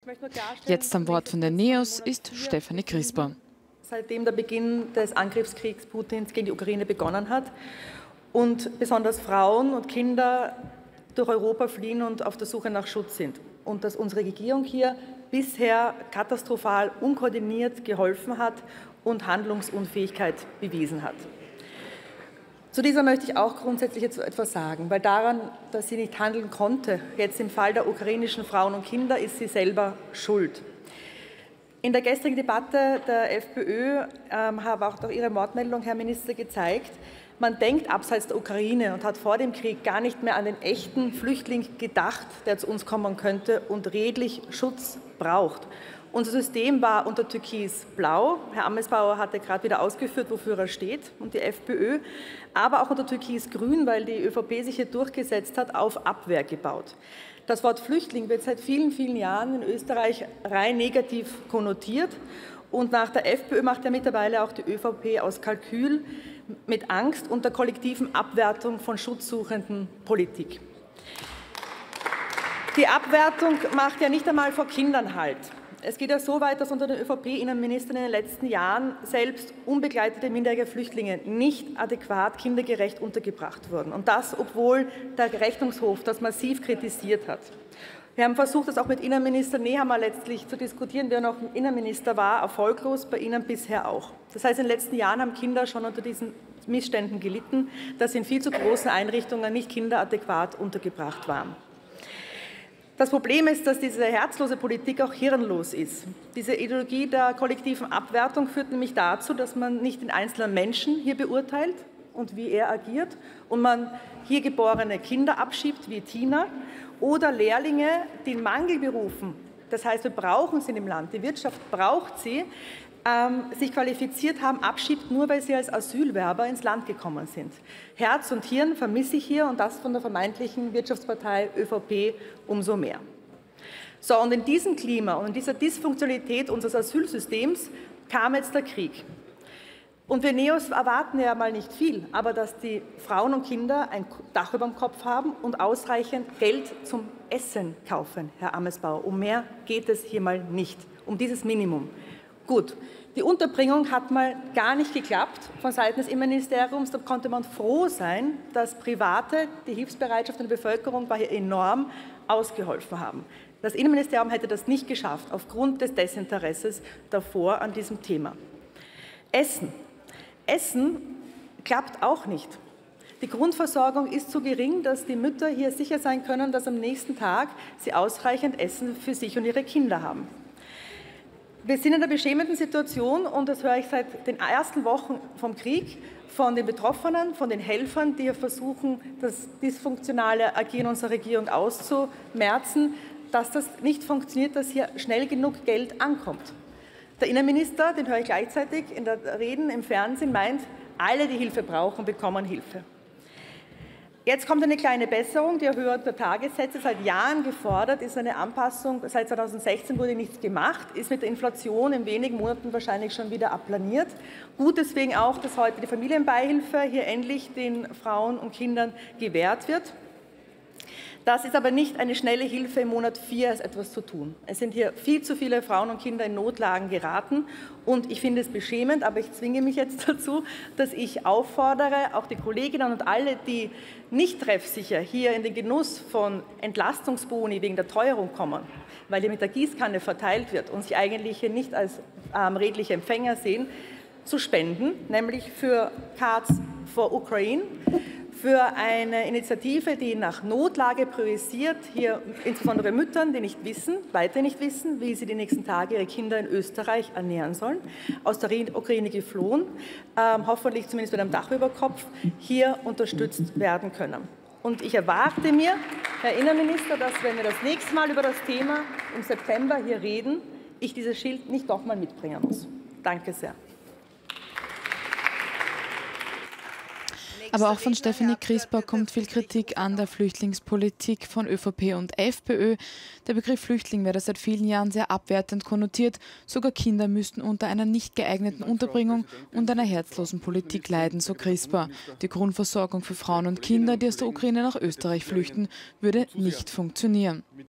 Jetzt am Wort von der NEOS ist Stefanie Crisper. Seitdem der Beginn des Angriffskriegs Putins gegen die Ukraine begonnen hat und besonders Frauen und Kinder durch Europa fliehen und auf der Suche nach Schutz sind. Und dass unsere Regierung hier bisher katastrophal unkoordiniert geholfen hat und Handlungsunfähigkeit bewiesen hat. Zu dieser möchte ich auch grundsätzlich jetzt etwas sagen, weil daran, dass sie nicht handeln konnte, jetzt im Fall der ukrainischen Frauen und Kinder, ist sie selber schuld. In der gestrigen Debatte der FPÖ hat auch durch Ihre Wortmeldung, Herr Minister, gezeigt, man denkt abseits der Ukraine und hat vor dem Krieg gar nicht mehr an den echten Flüchtling gedacht, der zu uns kommen könnte und redlich Schutz braucht. Unser System war unter Türkis-Blau. Herr Amesbauer hatte gerade wieder ausgeführt, wofür er steht, und die FPÖ, aber auch unter Türkis-Grün, weil die ÖVP sich hier durchgesetzt hat, auf Abwehr gebaut. Das Wort Flüchtling wird seit vielen, vielen Jahren in Österreich rein negativ konnotiert. Und nach der FPÖ macht ja mittlerweile auch die ÖVP aus Kalkül mit Angst und der kollektiven Abwertung von Schutzsuchenden Politik. Die Abwertung macht ja nicht einmal vor Kindern Halt. Es geht ja so weit, dass unter den ÖVP-Innenministern in den letzten Jahren selbst unbegleitete minderjährige Flüchtlinge nicht adäquat kindergerecht untergebracht wurden. Und das, obwohl der Rechnungshof das massiv kritisiert hat. Wir haben versucht, das auch mit Innenminister Nehammer letztlich zu diskutieren, der noch Innenminister war, erfolglos, bei Ihnen bisher auch. Das heißt, in den letzten Jahren haben Kinder schon unter diesen Missständen gelitten, dass in viel zu großen Einrichtungen nicht kinderadäquat untergebracht waren. Das Problem ist, dass diese herzlose Politik auch hirnlos ist. Diese Ideologie der kollektiven Abwertung führt nämlich dazu, dass man nicht den einzelnen Menschen hier beurteilt und wie er agiert und man hier geborene Kinder abschiebt, wie Tina, oder Lehrlinge, die in Mangelberufen, das heißt, wir brauchen sie im Land, die Wirtschaft braucht sie, sich qualifiziert haben, abschiebt, nur weil sie als Asylwerber ins Land gekommen sind. Herz und Hirn vermisse ich hier und das von der vermeintlichen Wirtschaftspartei ÖVP umso mehr. So, und in diesem Klima und in dieser Dysfunktionalität unseres Asylsystems kam jetzt der Krieg. Und wir NEOS erwarten ja mal nicht viel, aber dass die Frauen und Kinder ein Dach über dem Kopf haben und ausreichend Geld zum Essen kaufen, Herr Amesbauer. Um mehr geht es hier mal nicht, um dieses Minimum. Gut, die Unterbringung hat mal gar nicht geklappt von Seiten des Innenministeriums. Da konnte man froh sein, dass Private, die Hilfsbereitschaft in der Bevölkerung war hier enorm, ausgeholfen haben. Das Innenministerium hätte das nicht geschafft, aufgrund des Desinteresses davor an diesem Thema. Essen. Essen klappt auch nicht. Die Grundversorgung ist so gering, dass die Mütter hier sicher sein können, dass am nächsten Tag sie ausreichend Essen für sich und ihre Kinder haben. Wir sind in einer beschämenden Situation und das höre ich seit den ersten Wochen vom Krieg von den Betroffenen, von den Helfern, die hier versuchen, das dysfunktionale Agieren unserer Regierung auszumerzen, dass das nicht funktioniert, dass hier schnell genug Geld ankommt. Der Innenminister, den höre ich gleichzeitig in der Reden im Fernsehen, meint, alle, die Hilfe brauchen, bekommen Hilfe. Jetzt kommt eine kleine Besserung, die Erhöhung der Tagessätze, seit Jahren gefordert, ist eine Anpassung, seit 2016 wurde nichts gemacht, ist mit der Inflation in wenigen Monaten wahrscheinlich schon wieder abplaniert. Gut deswegen auch, dass heute die Familienbeihilfe hier endlich den Frauen und Kindern gewährt wird. Das ist aber nicht eine schnelle Hilfe, im Monat 4 etwas zu tun. Es sind hier viel zu viele Frauen und Kinder in Notlagen geraten und ich finde es beschämend, aber ich zwinge mich jetzt dazu, dass ich auffordere, auch die Kolleginnen und alle, die nicht treffsicher hier in den Genuss von Entlastungsboni wegen der Teuerung kommen, weil hier mit der Gießkanne verteilt wird und sich eigentlich hier nicht als redliche Empfänger sehen, zu spenden, nämlich für Cards for Ukraine, für eine Initiative, die nach Notlage priorisiert, hier insbesondere Müttern, die nicht wissen, weiter nicht wissen, wie sie die nächsten Tage ihre Kinder in Österreich ernähren sollen, aus der Ukraine geflohen, hoffentlich zumindest mit einem Dach über Kopf, hier unterstützt werden können. Und ich erwarte mir, Herr Innenminister, dass wenn wir das nächste Mal über das Thema im September hier reden, ich dieses Schild nicht doch mal mitbringen muss. Danke sehr. Aber auch von Stefanie Crisper kommt viel Kritik an der Flüchtlingspolitik von ÖVP und FPÖ. Der Begriff Flüchtling werde seit vielen Jahren sehr abwertend konnotiert. Sogar Kinder müssten unter einer nicht geeigneten Unterbringung und einer herzlosen Politik leiden, so Crisper. Die Grundversorgung für Frauen und Kinder, die aus der Ukraine nach Österreich flüchten, würde nicht funktionieren.